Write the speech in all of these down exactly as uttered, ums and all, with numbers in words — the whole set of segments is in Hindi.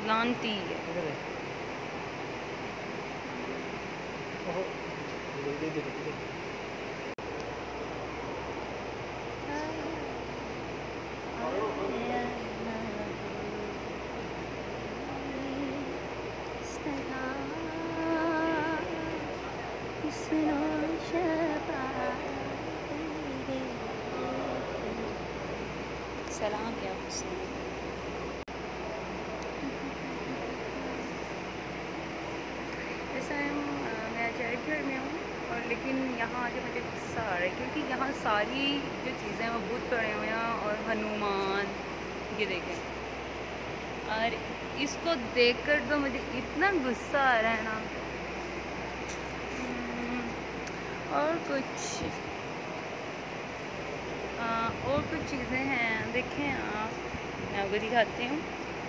लानती है। इधर है। ओहो, इधर इधर इधर। सलाम क्या हुस्न। जैसा मैं चंडीगढ़ में हूँ और लेकिन यहाँ आके मुझे गुस्सा आ रहा है क्योंकि यहाँ सारी जो चीज़ें वो बुत पड़े हुए हैं और हनुमान ये देखें, और इसको देखकर तो मुझे इतना गुस्सा आ रहा है ना। और कुछ आ, और कुछ चीज़ें हैं, देखें आप, मैं आपको दिखाती हूँ।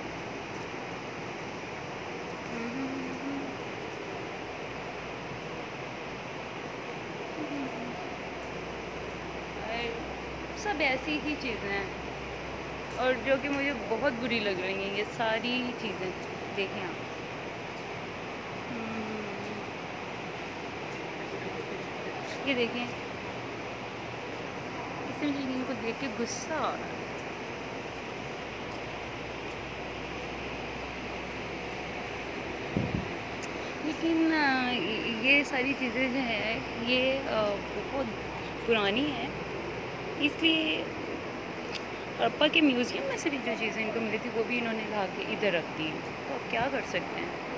सब ऐसी ही चीज़ें हैं और जो कि मुझे बहुत बुरी लग रही हैं, ये सारी चीज़ें देखें आप। ये देखें, इसमें मुझे इनको देख के गुस्सा आ रहा है। लेकिन ये सारी चीज़ें जो हैं ये बहुत पुरानी है, इसलिए हड़प्पा के म्यूज़ियम में से भी जो चीज़ें इनको मिली थी वो भी इन्होंने ला के इधर रख दी। तो अब क्या कर सकते हैं।